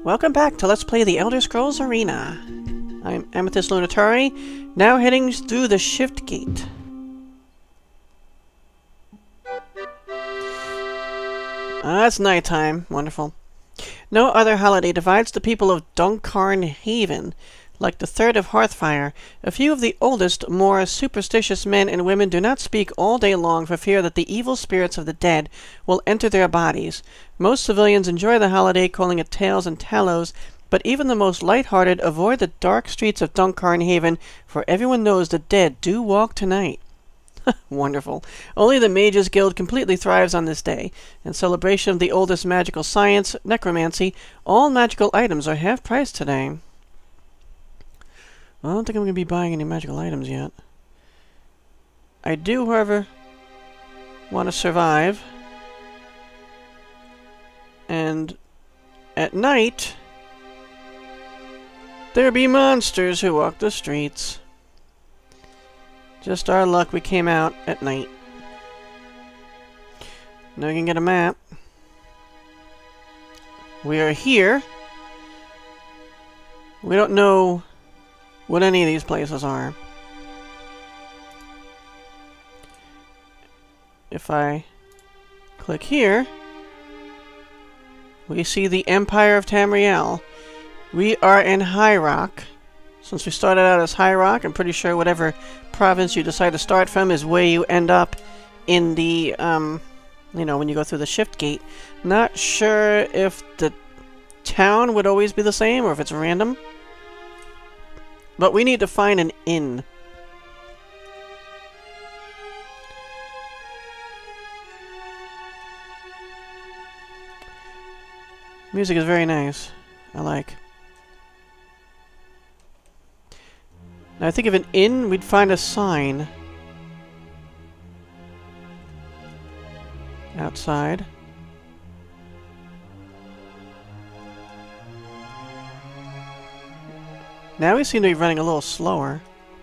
Welcome back to Let's Play the Elder Scrolls Arena. I'm Amethyst Lunatari, now heading through the Shift Gate. It's nighttime. Wonderful. No other holiday divides the people of Dunkarn Haven like the Third of Hearthfire. A few of the oldest, more superstitious men and women do not speak all day long for fear that the evil spirits of the dead will enter their bodies. Most civilians enjoy the holiday, calling it Tales and Tallows, but even the most light-hearted avoid the dark streets of Dunkarn Haven, for everyone knows the dead do walk tonight. Wonderful. Only the Mages Guild completely thrives on this day. In celebration of the oldest magical science, necromancy, all magical items are half price today. I don't think I'm going to be buying any magical items yet. I do, however, want to survive. And at night, there be monsters who walk the streets. Just our luck we came out at night. Now we can get a map. We are here. We don't know what any of these places are. If I click here, we see the Empire of Tamriel. We are in High Rock. Since we started out as High Rock, I'm pretty sure whatever province you decide to start from is where you end up in the, you know, when you go through the Shift Gate. Not sure if the town would always be the same or if it's random. But we need to find an inn. Music is very nice. I like. Now I think of an inn, we'd find a sign outside. Now we seem to be running a little slower.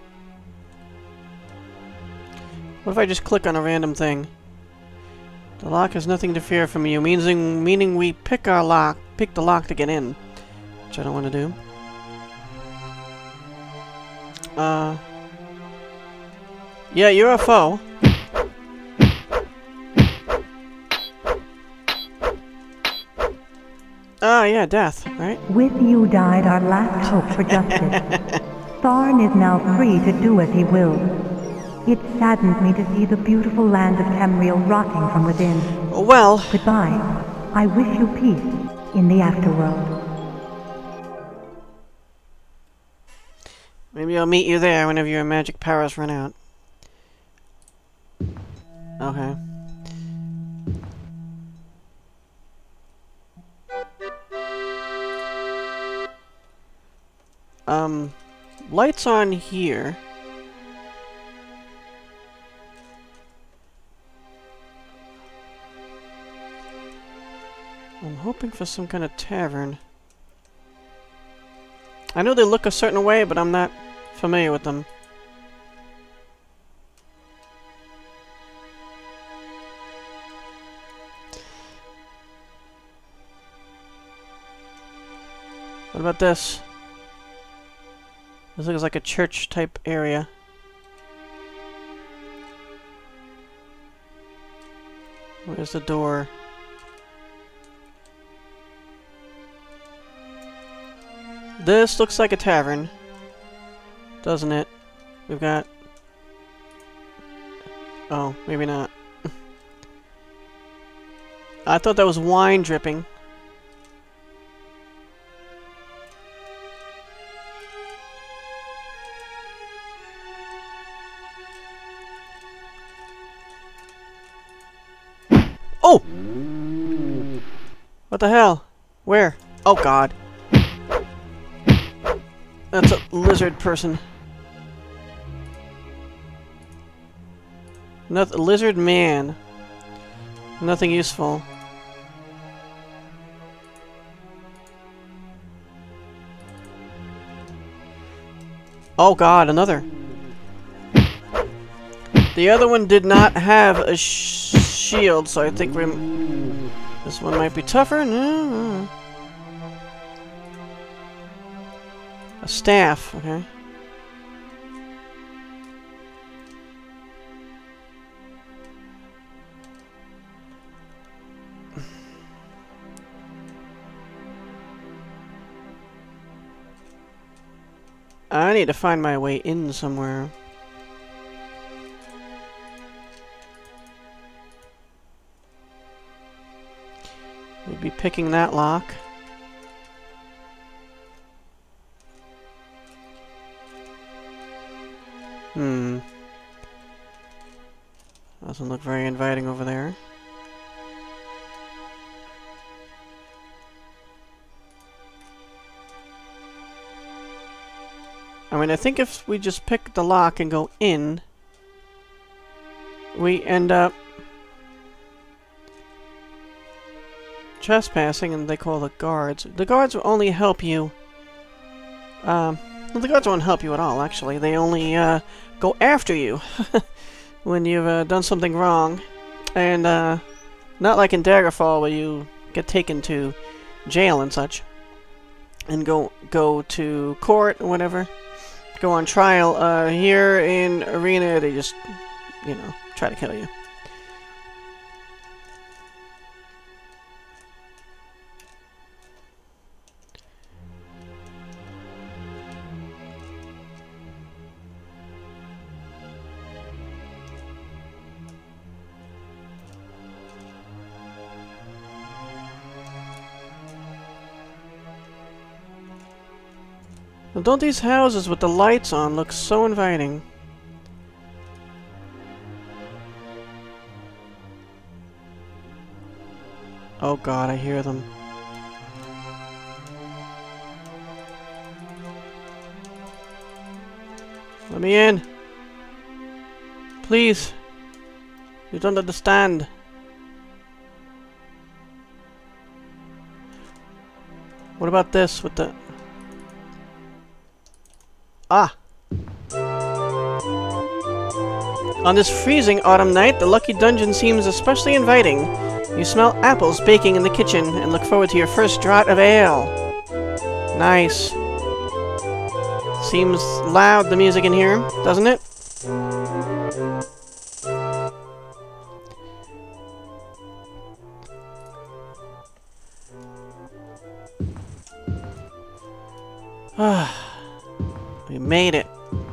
What if I just click on a random thing? The lock has nothing to fear from you, meaning we pick the lock to get in, which I don't want to do. Yeah, you're a foe. Ah, yeah, death, right? With you died our last hope for justice. Tharn is now free to do as he wills. It saddens me to see the beautiful land of Tamriel rotting from within. Well... Goodbye. I wish you peace in the afterworld. Maybe I'll meet you there whenever your magic powers run out. Okay. Lights on here. I'm hoping for some kind of tavern. I know they look a certain way, but I'm not familiar with them. What about this? This looks like a church-type area. Where's the door? This looks like a tavern, doesn't it? We've got... Oh, maybe not. I thought that was wine dripping. Oh! What the hell? Where? Oh god. That's a lizard person. Nothing. Lizard man. Nothing useful. Oh god, another. The other one did not have a shield, so I think this one might be tougher. No. A staff, okay. I need to find my way in somewhere. We'd be picking that lock. Doesn't look very inviting over there. I mean, I think if we just pick the lock and go in, we end up trespassing, and they call the guards. The guards will only help you. Well, the guards won't help you at all, actually. They only go after you when you've done something wrong. And not like in Daggerfall, where you get taken to jail and such. And go to court or whatever. Go on trial. Here in Arena, they just, you know, try to kill you. Well, don't these houses with the lights on look so inviting? Oh god, I hear them. Let me in! Please! You don't understand. What about this with the... Ah! On this freezing autumn night, the lucky dungeon seems especially inviting. You smell apples baking in the kitchen and look forward to your first draught of ale. Nice. Seems loud, the music in here, doesn't it? We made it.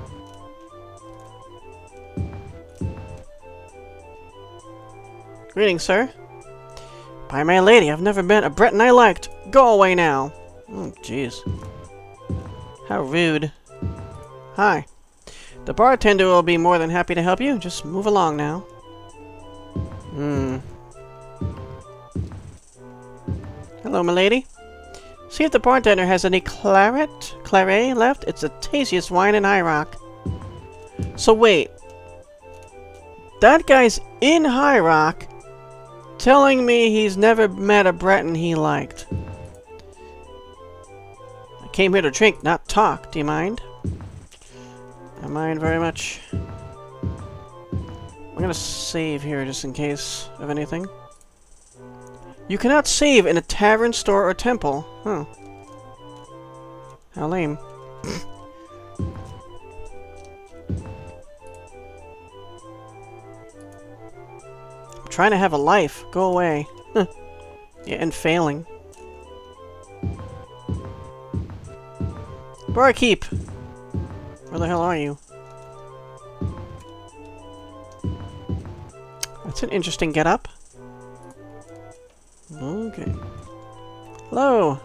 Greetings, sir. By my lady, I've never met a Breton I liked. Go away now. Oh, jeez. How rude. Hi. The bartender will be more than happy to help you. Just move along now. Hello, my lady. See if the bartender has any claret left. It's the tastiest wine in High Rock. So wait. That guy's in High Rock telling me he's never met a Breton he liked. I came here to drink, not talk. Do you mind? I mind very much. I'm gonna save here just in case of anything. You cannot save in a tavern, store, or temple. Huh. How lame. I'm trying to have a life. Go away. Yeah, and failing. Barkeep! Where the hell are you? That's an interesting get-up. Okay. Hello!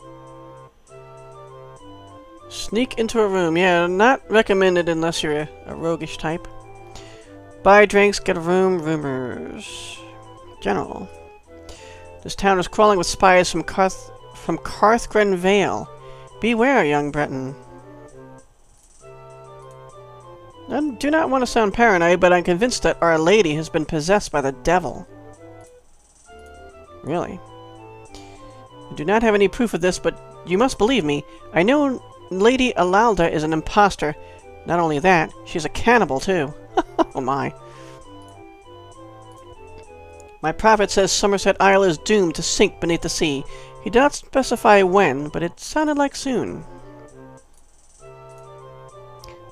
Sneak into a room. Yeah, not recommended unless you're a roguish type. Buy drinks, get a room, rumors. General. This town is crawling with spies from Carthgren Vale. Beware, young Breton. I do not want to sound paranoid, but I'm convinced that Our Lady has been possessed by the devil. Really? I do not have any proof of this, but you must believe me. I know Lady Alalda is an imposter. Not only that, she's a cannibal, too. Oh my. My prophet says Somerset Isle is doomed to sink beneath the sea. He did not specify when, but it sounded like soon.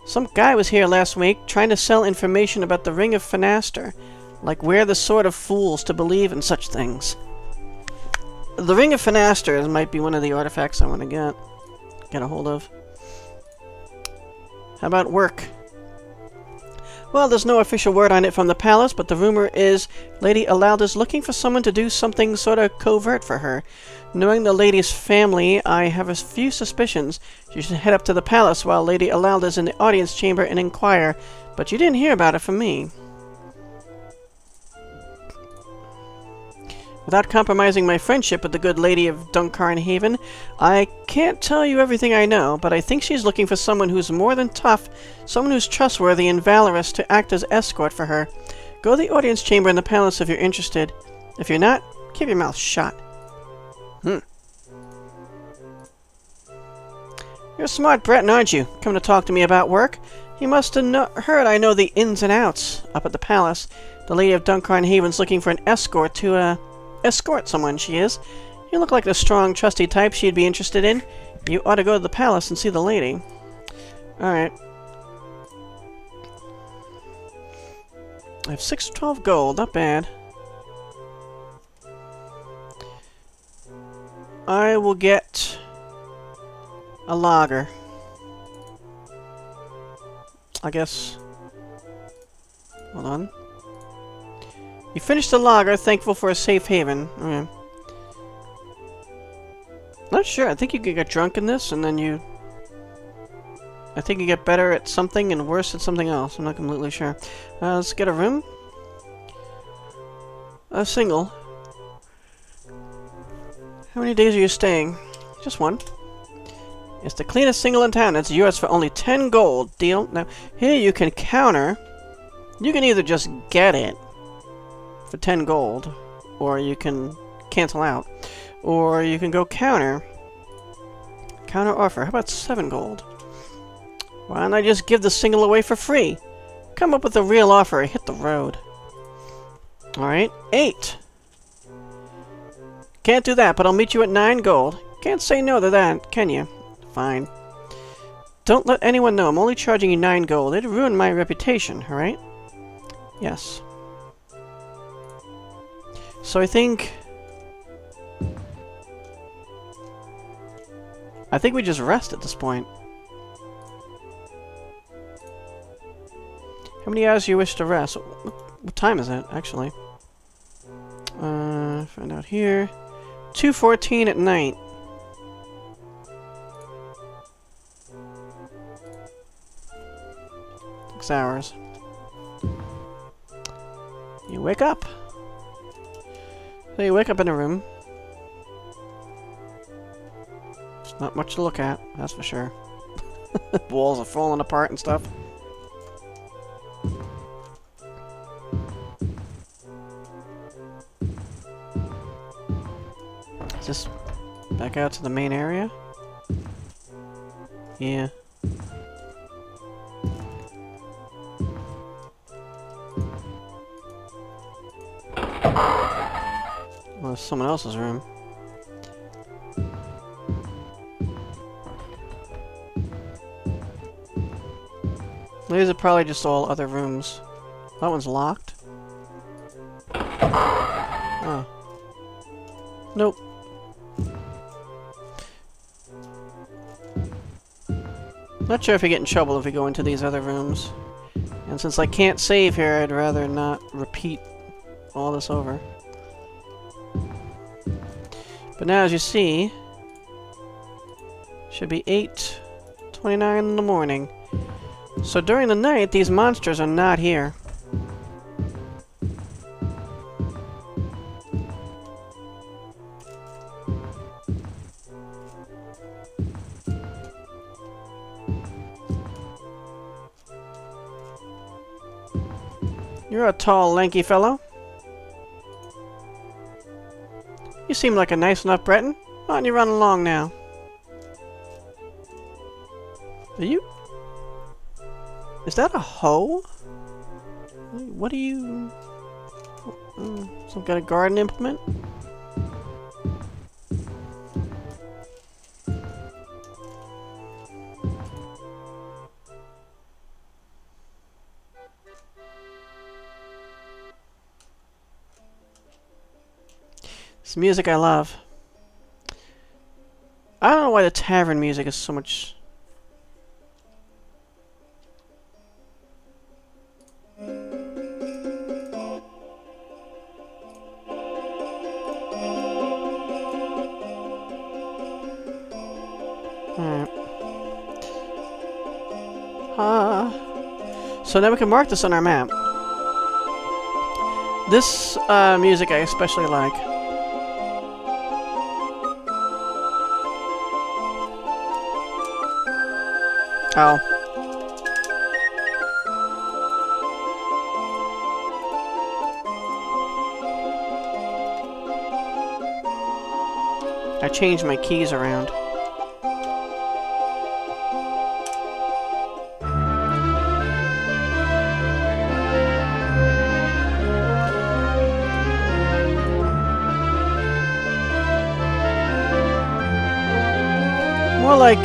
Some guy was here last week trying to sell information about the Ring of Fenaster. Like we're the sort of fools to believe in such things. The Ring of Fenaster might be one of the artifacts I want to get a hold of. How about work? Well, there's no official word on it from the palace, but the rumor is Lady Alauda's looking for someone to do something sort of covert for her. Knowing the lady's family, I have a few suspicions. You should head up to the palace while Lady Alauda's in the audience chamber and inquire, but you didn't hear about it from me. Without compromising my friendship with the good lady of Dunkarn Haven, I can't tell you everything I know, but I think she's looking for someone who's more than tough, someone who's trustworthy and valorous to act as escort for her. Go to the audience chamber in the palace if you're interested. If you're not, keep your mouth shut. You're a smart Breton, aren't you? Coming to talk to me about work? You must have heard I know the ins and outs up at the palace. The lady of Dunkarn Haven's looking for an escort to, escort someone, she is. You look like the strong, trusty type she'd be interested in. You ought to go to the palace and see the lady. Alright. I have 612 gold, not bad. I will get a lager. I guess. Hold on. You finished the lager, thankful for a safe haven. Okay. Not sure. I think you could get drunk in this, and then you... I think you get better at something and worse at something else. I'm not completely sure. Let's get a room. A single. How many days are you staying? Just one. It's the cleanest single in town. It's yours for only 10 gold. Deal? Now, here you can counter. You can either just get it for 10 gold, or you can cancel out. Or you can go counter. Counter offer. How about 7 gold? Why don't I just give the single away for free? Come up with a real offer. Hit the road. Alright. 8. Can't do that, but I'll meet you at 9 gold. Can't say no to that, can you? Fine. Don't let anyone know. I'm only charging you 9 gold. It'd ruin my reputation, alright? Yes. So I think we just rest at this point. How many hours do you wish to rest? What time is it, actually? Find out here. 2:14 at night. Six hours. You wake up. So you wake up in a room. It's not much to look at, that's for sure. Walls are falling apart and stuff. Is this back out to the main area? Yeah. Well, it's someone else's room. These are probably just all other rooms. That one's locked. Oh. Nope. Not sure if you get in trouble if we go into these other rooms. And since I can't save here, I'd rather not repeat all this over. But now, as you see, should be 8:29 in the morning. So during the night, these monsters are not here. You're a tall, lanky fellow. You seem like a nice enough Breton. Why don't you run along now? Are you... Is that a hoe? What are you... some kind of garden implement? It's music I love. I don't know why the tavern music is so much... So now we can mark this on our map. This music I especially like. Oh. I changed my keys around. More like...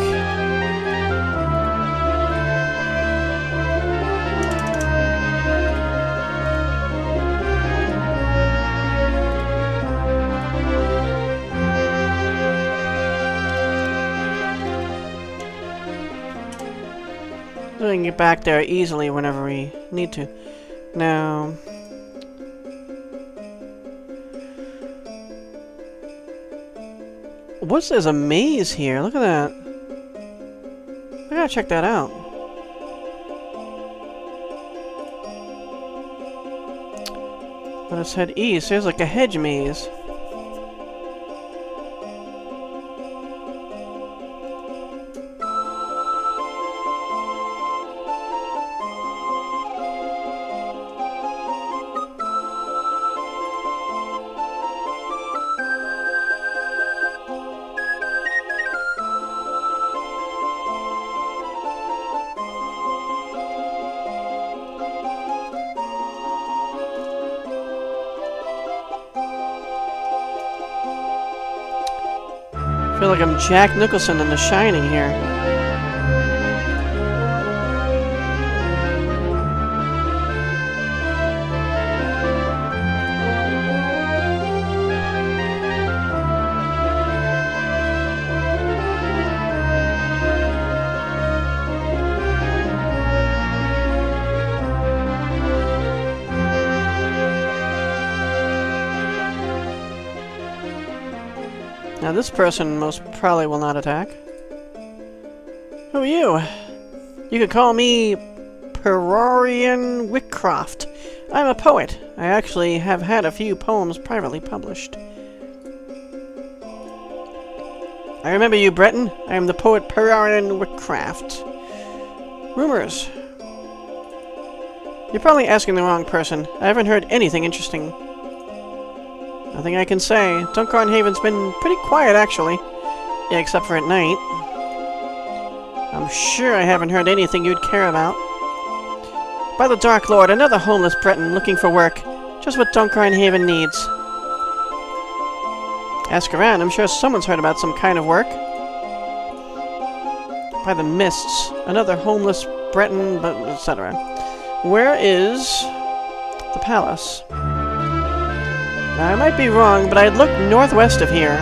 we can get back there easily whenever we need to. Now... what's there's a maze here? Look at that. I gotta check that out. Let us head east. There's like a hedge maze. I feel like I'm Jack Nicholson in The Shining here. Now this person most probably will not attack. Who are you? You can call me Perorian Wickcroft. I'm a poet. I actually have had a few poems privately published. I remember you, Breton. I am the poet Perorian Wickcroft. Rumors. You're probably asking the wrong person. I haven't heard anything interesting. Nothing I can say. Dunkarn Haven's been pretty quiet, actually. Yeah, except for at night. I'm sure I haven't heard anything you'd care about. By the Dark Lord, another homeless Breton looking for work. Just what Dunkarn Haven needs. Ask around, I'm sure someone's heard about some kind of work. By the Mists, another homeless Breton, but etc. Where is the palace? Now, I might be wrong, but I'd look northwest of here.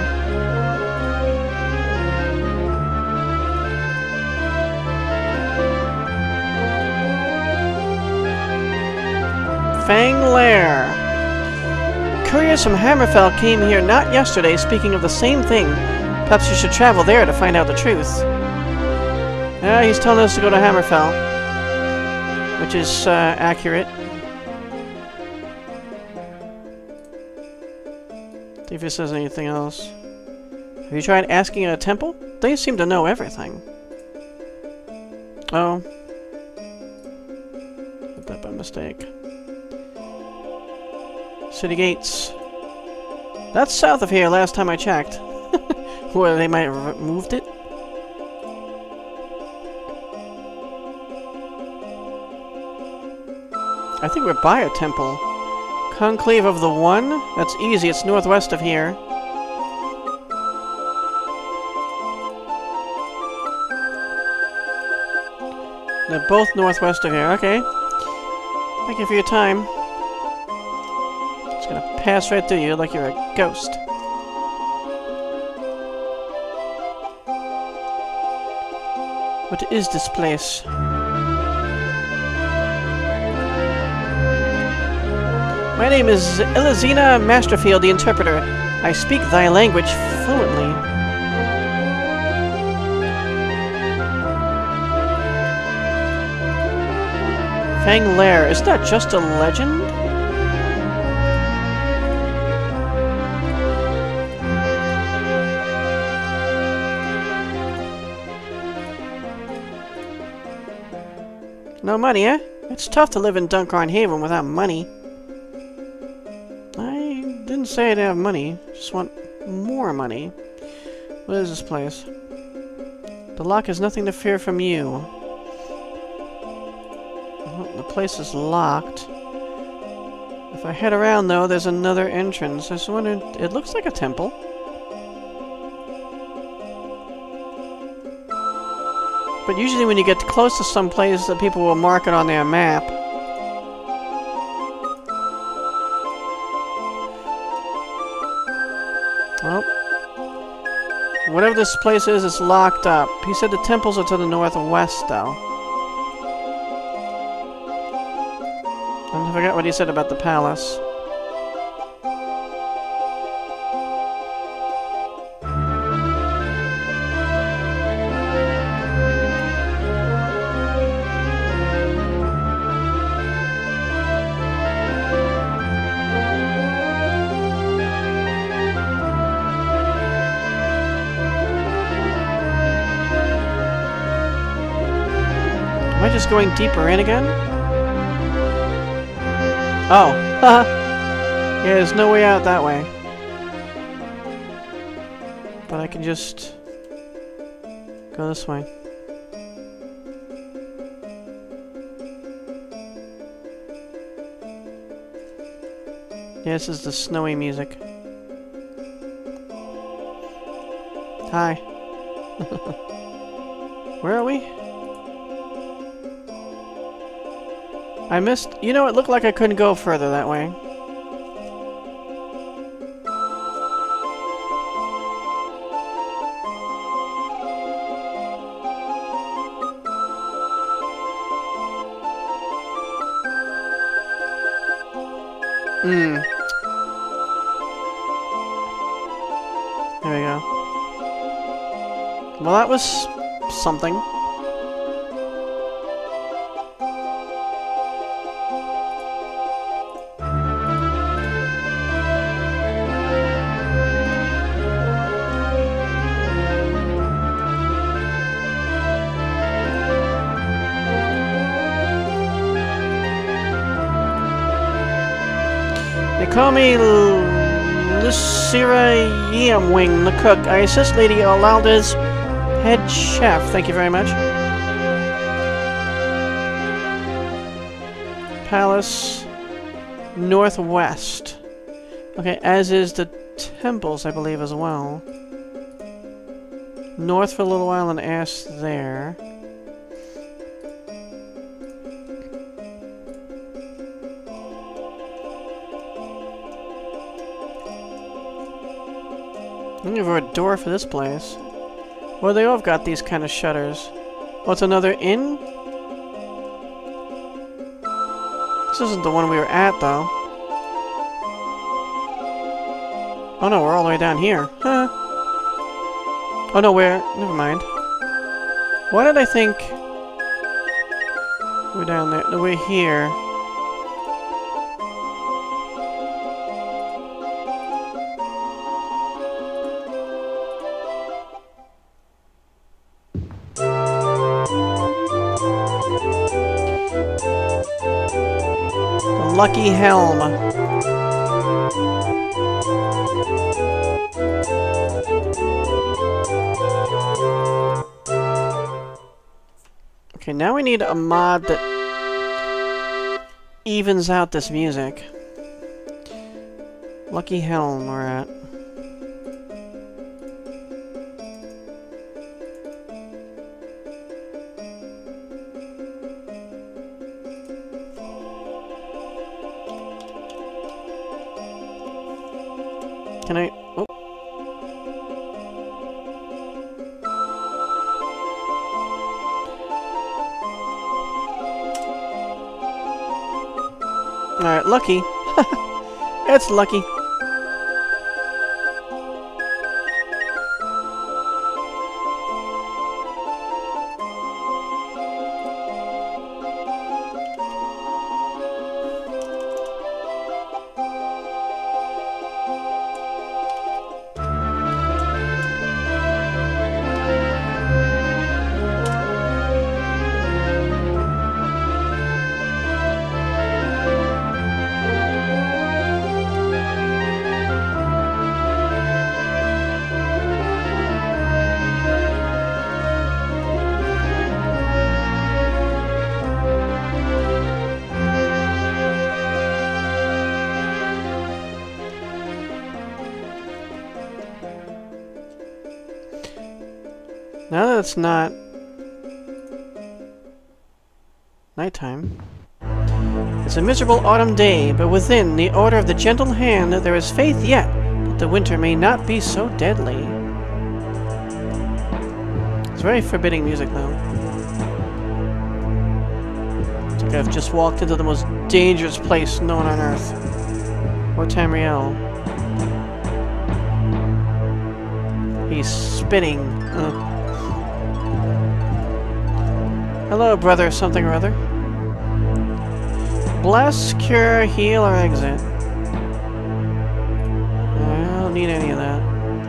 Fang Lair. Couriers from Hammerfell came here not yesterday speaking of the same thing. Perhaps you should travel there to find out the truth. Yeah, he's telling us to go to Hammerfell. Which is, accurate. See if it says anything else. Have you tried asking at a temple? They seem to know everything. Oh. Did that by mistake. City gates. That's south of here last time I checked. Or they might have moved it. I think we're by a temple. Conclave of the One? That's easy, it's northwest of here. They're both northwest of here, okay. Thank you for your time. Just gonna pass right through you like you're a ghost. What is this place? My name is Elizina Masterfield, the interpreter. I speak thy language fluently. Fang Lair, is that just a legend? No money, eh? It's tough to live in Dunkarn Haven without money. I didn't say I didn't have money. Just want more money. What is this place? The lock has nothing to fear from you. Well, the place is locked. If I head around, though, there's another entrance. I just wondered... It looks like a temple. But usually when you get close to some place, the people will mark it on their map. Well, whatever this place is, it's locked up. He said the temples are to the northwest, though. And I forgot what he said about the palace. Am I just going deeper in again? Oh, haha. Yeah, there's no way out that way. But I can just go this way. Yeah, this is the snowy music. Hi. Where are we? I missed... You know, it looked like I couldn't go further that way. There we go. Well, that was something. They call me Lucira Yamwing, the cook. I assist Lady Olalda's head chef. Thank you very much. Palace northwest. Okay, as is the temples, I believe, as well. North for a little while and east there. I'm looking for a door for this place. Well, they all have got these kind of shutters. Oh, it's another inn? This isn't the one we were at, though. Oh no, we're all the way down here. Huh. Oh no, never mind. Why did I think... We're down there. No, we're here. Lucky Helm. Okay, now we need a mod that evens out this music. Lucky Helm we're at. Can I... Oh. lucky. It's lucky. Now that it's not nighttime, it's a miserable autumn day, but within the order of the gentle hand there is faith yet that the winter may not be so deadly. It's very forbidding music, though. It's like I've just walked into the most dangerous place known on Earth. Or Tamriel. He's spinning. Hello, brother something or other. Bless, cure, heal, or exit. I don't need any of that.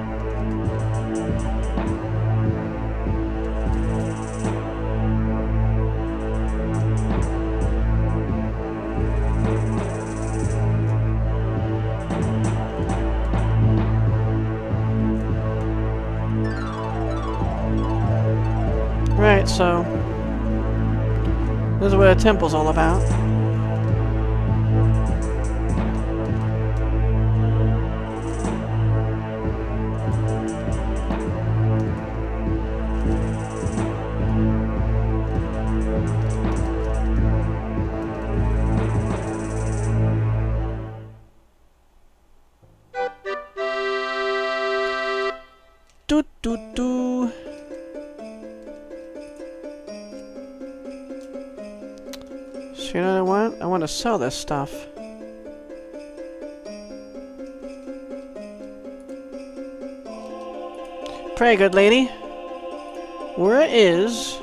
Right, so this is what a temple's all about. Do do do. So you know what I want? I want to sell this stuff. Pray, good lady. Where is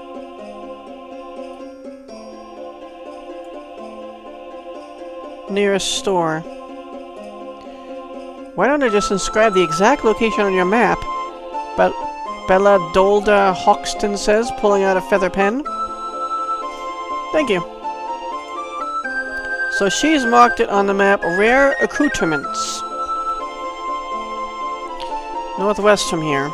nearest store? Why don't I just inscribe the exact location on your map? But Bella Dolda Hoxton says, pulling out a feather pen. Thank you. So she's marked it on the map, rare accoutrements. Northwest from here.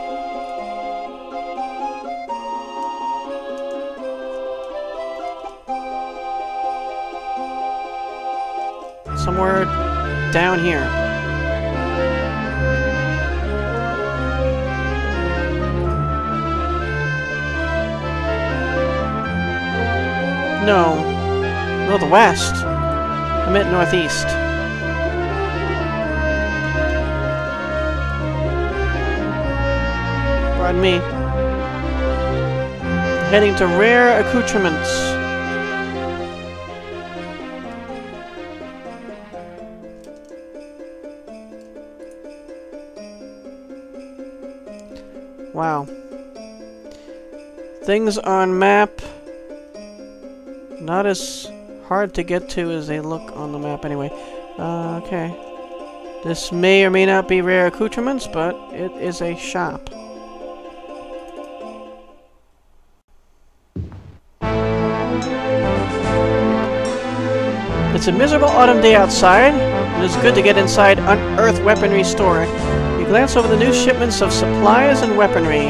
Somewhere down here. No. Northwest. I meant northeast. Pardon me. Heading to rare accoutrements. Wow. Things on map not as hard to get to as they look on the map anyway. Okay. This may or may not be rare accoutrements, but it is a shop. It's a miserable autumn day outside. It is good to get inside Unearthed Weaponry Store. You glance over the new shipments of supplies and weaponry.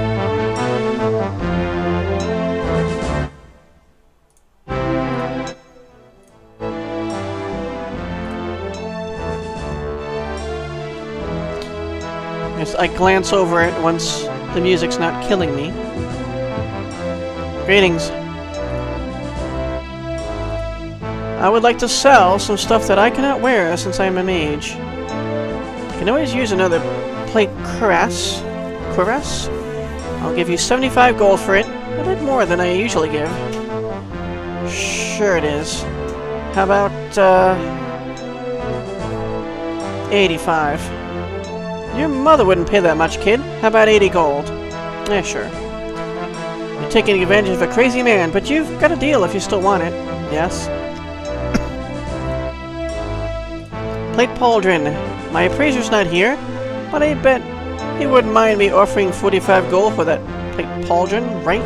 I glance over it once the music's not killing me. Greetings. I would like to sell some stuff that I cannot wear since I am a mage. I can always use another plate cuirass. Cuirass? I'll give you 75 gold for it. A bit more than I usually give. Sure it is. How about, 85? Your mother wouldn't pay that much, kid. How about 80 gold? Yeah, sure. You're taking advantage of a crazy man, but you've got a deal if you still want it. Yes? Plate pauldron. My appraiser's not here, but I bet he wouldn't mind me offering 45 gold for that plate pauldron, right?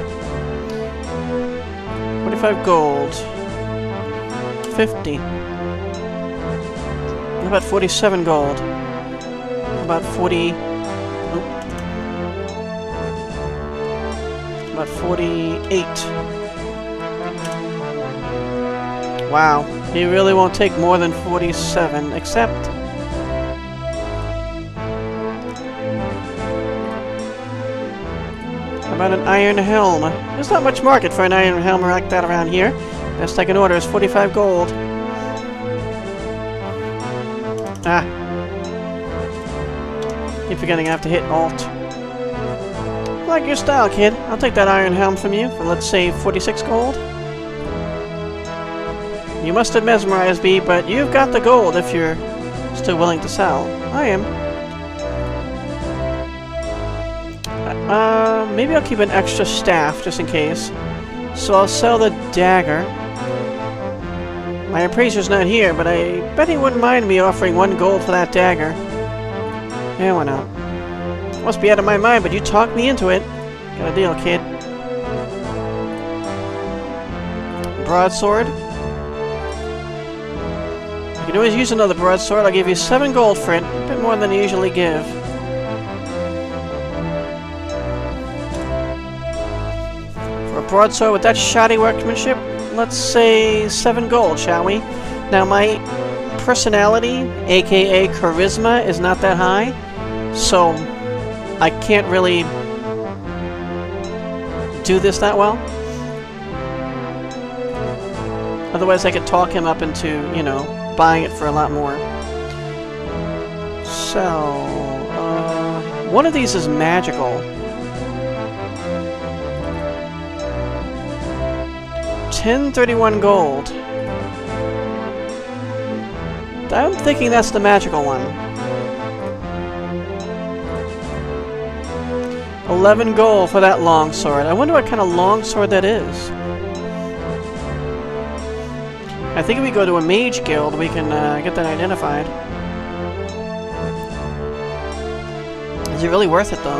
45 gold. 50. How about 47 gold? How about 40... Nope. About 48. Wow. He really won't take more than 47, except... How about an iron helm? There's not much market for an iron helm like that around here. Best I can order is 45 gold. Ah. Keep forgetting I have to hit Alt. Like your style, kid. I'll take that iron helm from you for, let's say, 46 gold. You must have mesmerized me, but you've got the gold if you're still willing to sell. I am. Maybe I'll keep an extra staff, just in case. So I'll sell the dagger. My appraiser's not here, but I bet he wouldn't mind me offering 1 gold for that dagger. Yeah, why not? Must be out of my mind, but you talked me into it. Got a deal, kid. Broadsword. You can always use another broadsword. I'll give you 7 gold for it. A bit more than I usually give. For a broadsword with that shoddy workmanship, let's say 7 gold, shall we? Now, my personality, aka charisma, is not that high, so I can't really do this that well. Otherwise, I could talk him up into, you know, buying it for a lot more. So, one of these is magical. 1031 gold. I'm thinking that's the magical one. 11 gold for that longsword. I wonder what kind of longsword that is. I think if we go to a mage guild, we can get that identified. Is it really worth it, though?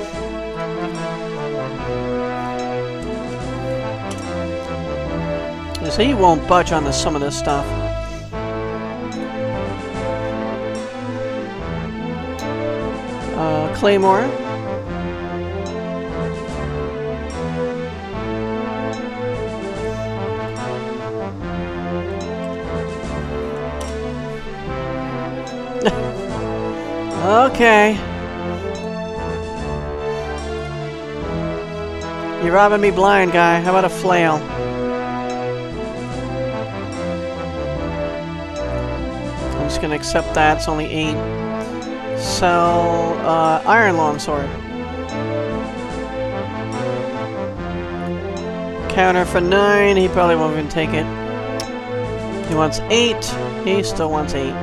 You see, he won't budge on some of this stuff. Claymore. Okay. You're robbing me blind, guy. How about a flail? I'm just gonna accept that. It's only 8. Sell, iron longsword. Counter for 9. He probably won't even take it. He wants 8. He still wants 8.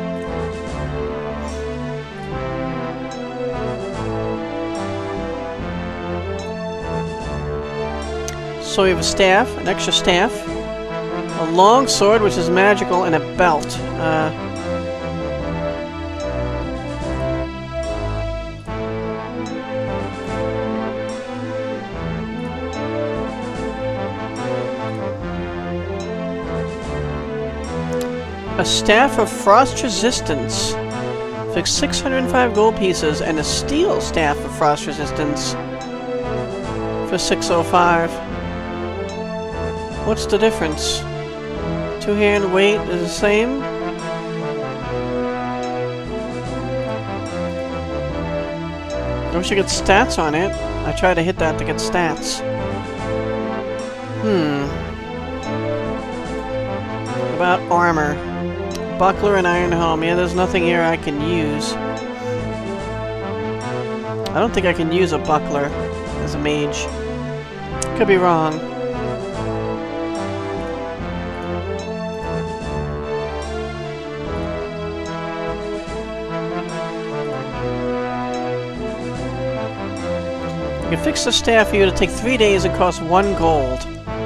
So we have a staff, an extra staff, a long sword, which is magical, and a belt. A staff of frost resistance for 605 gold pieces, and a steel staff of frost resistance for 605. What's the difference? Two-hand weight is the same? I wish I could stats on it. I tried to hit that to get stats. What about armor? Buckler and iron helm. Yeah, there's nothing here I can use. I don't think I can use a buckler as a mage. Could be wrong. I can fix the staff for you to take 3 days and cost 1 gold.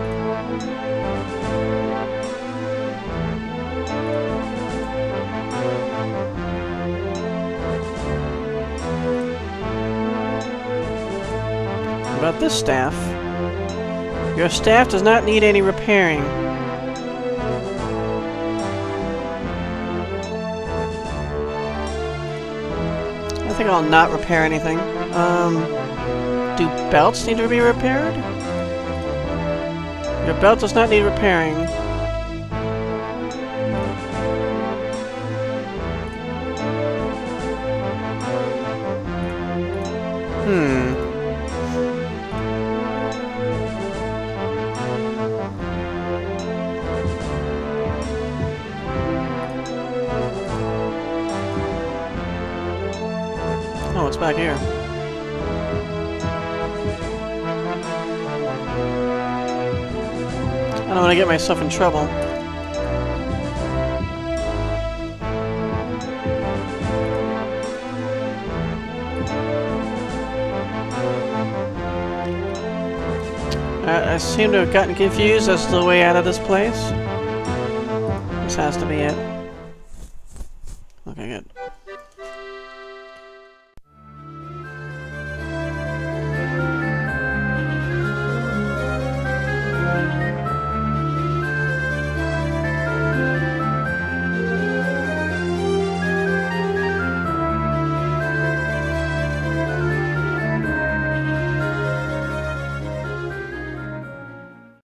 About this staff. Your staff does not need any repairing. I think I'll not repair anything. Do belts need to be repaired? Your belt does not need repairing. Oh, it's back here. I don't want to get myself in trouble. I seem to have gotten confused as to the way out of this place. This has to be it. Okay, good.